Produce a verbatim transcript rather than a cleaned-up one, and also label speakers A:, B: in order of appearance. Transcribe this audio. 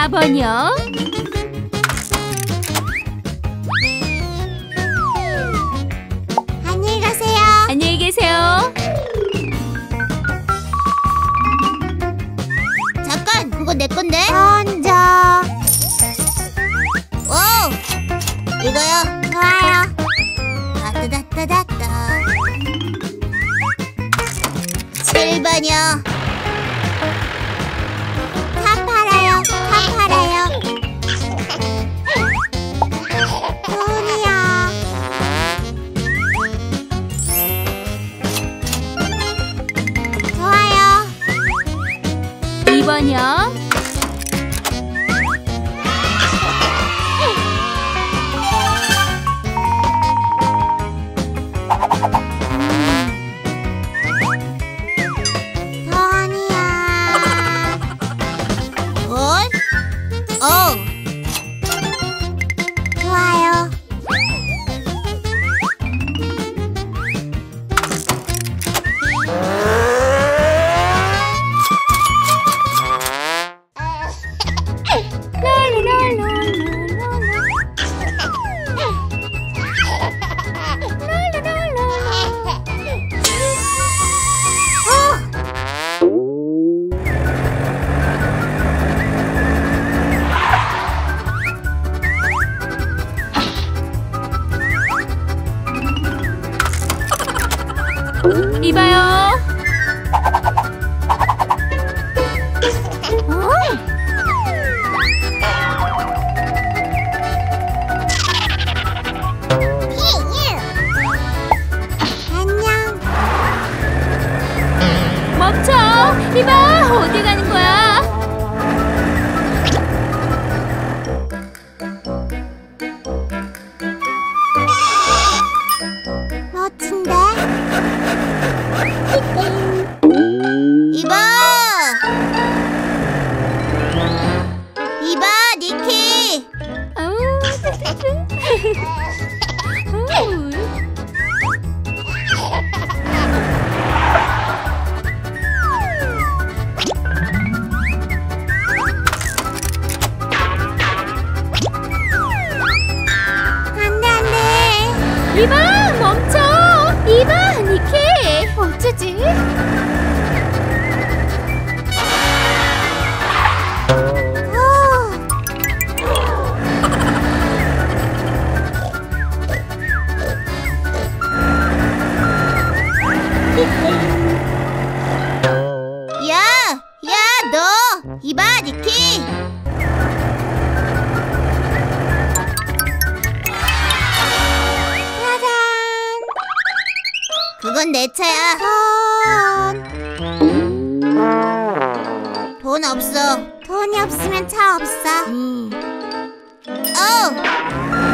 A: 사 번이요.
B: 안녕히 가세요.
A: 안녕히 계세요.
B: 잠깐, 그거 내 건데. 먼저. 오, 이거요. 좋아요. 따따따따따. 칠 번이요. 다 팔아요. 다 팔아요. 돈이요. 좋아요.
A: 이 번이요. 이봐요.
B: 안녕.
A: 멈춰. 이봐, 어디 가는 거야?
B: 멋진데? 이봐! 이봐, 니키!
A: 아우.
B: 안 돼, 안 돼!
A: 이봐, 멈춰. 이봐, 니키. 어쩌지?
B: 야! 야, 너! 이봐, 니키! 짜잔! 그건 내 차야. 돈. 돈 없어. 돈이 없으면 차 없어. 음. 어!